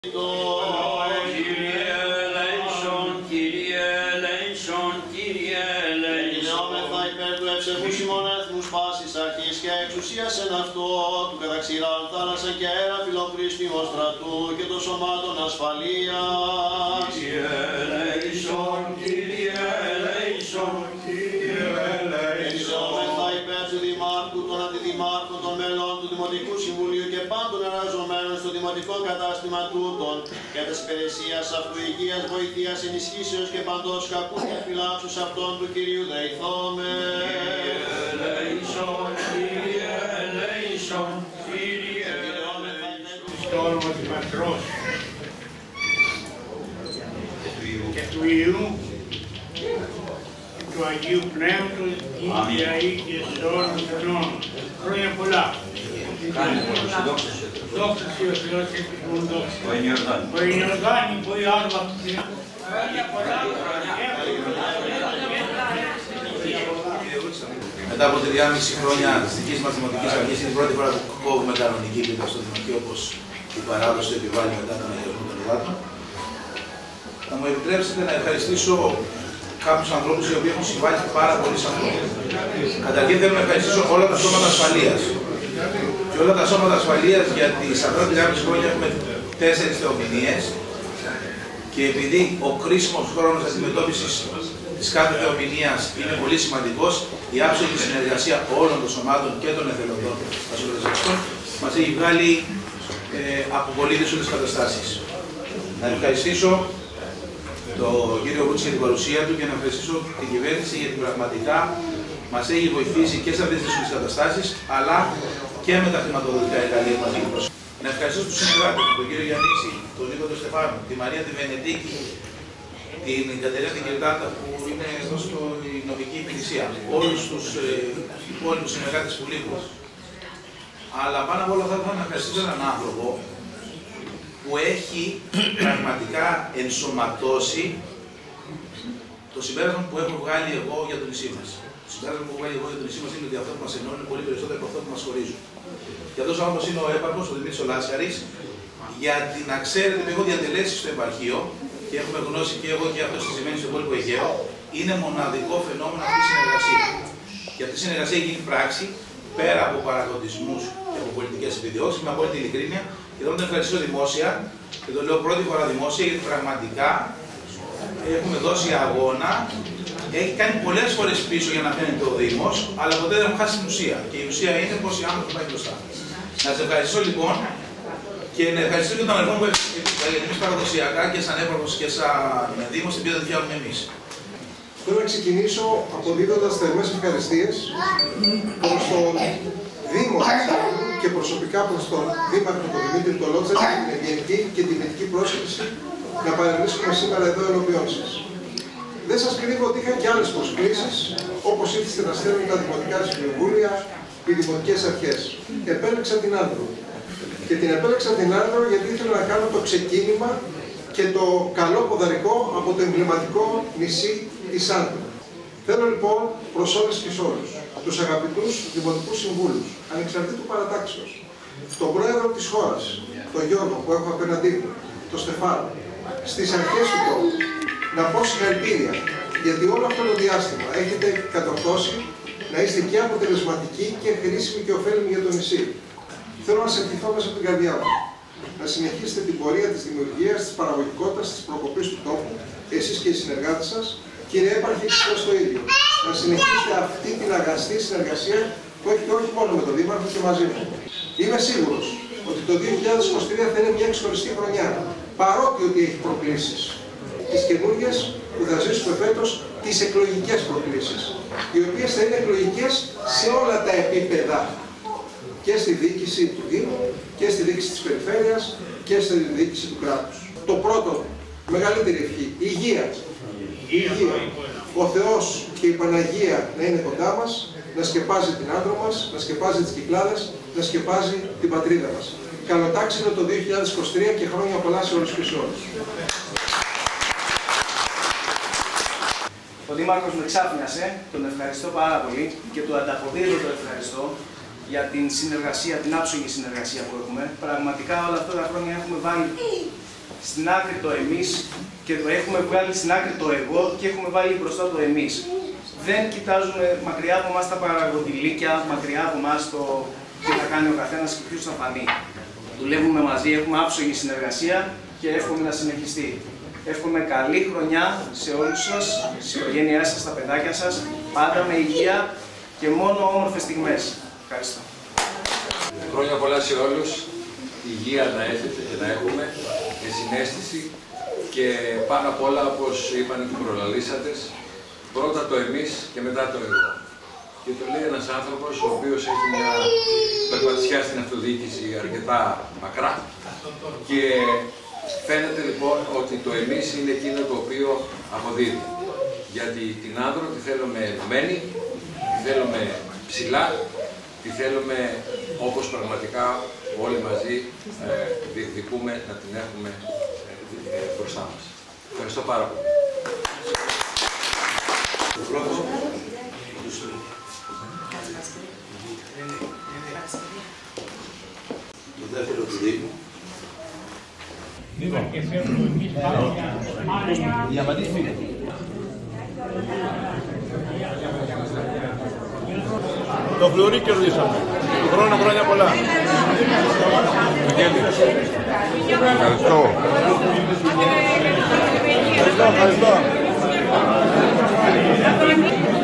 Kyrie eleison, Kyrie eleison, Kyrie eleison. Ενεόμεθα υπέρ του ευσεβούς ημών έθνους πάσης αρχής και εξουσίας εν αυτό, του καταξηράν θάλασσα και αέρα φιλοκρίσπημος στρατού και των σωμάτων ασφαλείας. Kyrie eleison, Kyrie eleison, Kyrie eleison. Ενεόμεθα υπέρ του Δημάρχου, των Αντιδημάρχων, των μελών του Δημοτικού Συμβουλίου και πάντων εργαζομένων στο δημοτικό κατάστημα τούτων και της υπηρεσίας αυτού υγείας, βοηθείας, ενισχύσεως και παντός κακού και φυλάξους αυτών του Κυρίου δεηθώμε. Στο όνομα του Πατρός και του Υιού και του Αγίου Πνεύματος, Κύριε και σε όλους των αιώνων. Χρόνια πολλά. Δόξα Συ ο Θεός και τους μόν δόξα. Ο Ενιορδάνη που η άρμα του Θεού. Χρόνια πολλά. Μετά από 3,5 χρόνια της δικής μας Δημοτικής Αρχής, είναι η πρώτη φορά που κόβουμε κανονική επίπεδο στο Δημοτικό, όπως η παράδοση το επιβάλλει μετά τον αγιασμό των υδάτων. Θα μου επιτρέψετε να ευχαριστήσω κάποιους ανθρώπους οι οποίοι έχουν συμβάλει πάρα πολύ σε αυτό. Καταρχήν θέλω να ευχαριστήσω όλα τα σώματα ασφαλείας. Και όλα τα σώματα ασφαλείας, γιατί σε αυτά τα 3,5 χρόνια έχουμε 4 θεομηνίες. Και επειδή ο κρίσιμος χρόνος αντιμετώπισης της κάθε θεομηνίας είναι πολύ σημαντικός, η άψογη συνεργασία όλων των σωμάτων και των εθελοντών ασφαλιστικών μας έχει βγάλει από πολύ δύσκολες καταστάσεις. Να ευχαριστήσω τον κύριο Βούτση για την παρουσία του και να ευχαριστήσω την κυβέρνηση γιατί πραγματικά μας έχει βοηθήσει και σε αυτές τις δύσκολες καταστάσεις, αλλά και με τα χρηματοδοτικά εργαλεία που μας έχει προσφέρει. Να ευχαριστήσω τους συνεργάτες, τον κύριο Γιαννίση, τον Νίκο τον Στεφάνου, τη Μαρία τη Βενετίκη, την Κατερίνα την Κερτάτα που είναι εδώ στην νομική υπηρεσία, όλους τους υπόλοιπους συνεργάτες που λείπουν. Αλλά πάνω απ' όλα θα ήθελα να ευχαριστήσω έναν άνθρωπο που έχει πραγματικά ενσωματώσει το συμπέρασμα που έχω βγάλει εγώ για το νησί μας. Το συμπέρασμα που έχω βγάλει εγώ για το νησί μας είναι ότι αυτό που μας ενώνει είναι πολύ περισσότερο από αυτό που μας χωρίζουν. Και αυτός ο άνθρωπος είναι ο έπαρχος, ο Δημήτρης ο Λάσκαρης, γιατί να ξέρετε ότι έχω διατελέσει στο επαρχείο και έχουμε γνώσει και εγώ και αυτό συζητημένη στο υπόλοιπο Αιγαίο, είναι μοναδικό φαινόμενο αυτή η συνεργασία. Και αυτή η συνεργασία έχει γίνει πράξη πέρα από παραγωγισμούς και από πολιτικές επιδιώξεις, με απόλυτη ειλικρίνεια. Και θέλω να τον ευχαριστήσω δημόσια, και το λέω πρώτη φορά δημόσια, γιατί πραγματικά έχουμε δώσει αγώνα. Έχει κάνει πολλές φορές πίσω για να φαίνεται ο Δήμος, αλλά ποτέ δεν έχουμε χάσει την ουσία. Και η ουσία είναι πως οι άνθρωποι πάει μπροστά. Να σε ευχαριστήσω λοιπόν και να ευχαριστήσω και τον αδελφό μου, γιατί εμείς παραδοσιακά και σαν έπαρχος και σαν Δήμος την οποία δεν φτιάχνουμε εμείς. Θέλω να ξεκινήσω αποδίδοντας θερμές ευχαριστίες προς τον Δήμο και προσωπικά προς τον Δήμαρχο τον Δημήτρη Τολότσα για την ευγενική και την θετική πρόσκληση να παρευρίσκουμε σήμερα εδώ ενώπιόν σας. Δεν σας κρύβω ότι είχα και άλλες προσκλήσεις, όπως ήρθε να στέλνουν τα δημοτικά συμβούλια, οι δημοτικές αρχές. Επέλεξα την Άνδρο. Και την επέλεξα την Άνδρο γιατί ήθελα να κάνω το ξεκίνημα και το καλό ποδαρικό από το εμβληματικό νησί της Άνδρου. Θέλω λοιπόν προς όλες και σε όλους, τους αγαπητούς δημοτικούς συμβούλους, ανεξαρτήτου παρατάξεως, τον πρόεδρο της χώρας, τον Γιώργο που έχω απέναντί μου, τον Στεφάνο, στις αρχές του τόπου, να πω συγχαρητήρια, γιατί όλο αυτό το διάστημα έχετε κατορθώσει να είστε και αποτελεσματικοί και χρήσιμοι και ωφέλιμοι για το νησί. Θέλω να σε ευχηθώ μέσα από την καρδιά μου. Να συνεχίσετε την πορεία της δημιουργίας, της παραγωγικότητας, της προκοπής του τόπου, εσείς και οι συνεργάτες σας. Κύριε Έπαρχε, και το ίδιο. Να συνεχίσετε αυτή την αγαστή συνεργασία που έχετε όχι μόνο με τον Δήμαρχο και μαζί μου. Είμαι σίγουρος ότι το 2023 θα είναι μια ξεχωριστή χρονιά, παρότι ότι έχει προκλήσεις. Τις καινούργιες που θα ζήσουμε φέτος, τις εκλογικές προκλήσεις, οι οποίες θα είναι εκλογικές σε όλα τα επίπεδα, και στη διοίκηση του Δήμου, και στη διοίκηση της Περιφέρειας, και στη διοίκηση του κράτους. Το πρώτο, μεγαλύτερη ευχή, υγεία. Υγεία. Ο Θεός και η Παναγία να είναι κοντά μας, να σκεπάζει την Άνδρο μας, να σκεπάζει τις Κυκλάδες, να σκεπάζει την πατρίδα μας. Καλοτάξινο το 2023 και χρόνια πολλά σε όλους και σε όλους. Ο Δήμαρχος με ξάφνιασε, τον ευχαριστώ πάρα πολύ και του ανταποδίδω το ευχαριστώ για την συνεργασία, την άψογη συνεργασία που έχουμε. Πραγματικά όλα αυτά τα χρόνια έχουμε βάλει στην άκρη το εμείς και το έχουμε βγάλει στην άκρη το εγώ και έχουμε βάλει μπροστά το εμείς. Δεν κοιτάζουμε μακριά από εμάς τα παραγωγηλίκια, μακριά από εμάς το τι θα κάνει ο καθένας και ποιος θα φανεί. Δουλεύουμε μαζί, έχουμε άψογη συνεργασία και εύχομαι να συνεχιστεί. Εύχομαι καλή χρονιά σε όλους σας, στις οικογένειές σας, στα παιδάκια σας, πάντα με υγεία και μόνο όμορφες στιγμές. Ευχαριστώ. Χρόνια πολλά σε όλους, υγεία να έχετε και να έχουμε, συναίσθηση και πάνω απ' όλα, όπως είπαν και οι προλαλήσατες, πρώτα το εμείς και μετά το εγώ. Και το λέει ένας άνθρωπος ο οποίος έχει μια περπατησιά στην αυτοδιοίκηση αρκετά μακρά και φαίνεται λοιπόν ότι το εμείς είναι εκείνο το οποίο αποδίδει. Γιατί την άνδρο τη θέλουμε ενωμένη, τη θέλουμε ψηλά, τη θέλουμε όπως πραγματικά όλοι μαζί διεκδικούμε να την έχουμε μπροστά μας. Ευχαριστώ πάρα πολύ. Το δεύτερο του Δήμου. Το φλουρί κερδίσαμε. Χρόνια πολλά. Ευχαριστώ.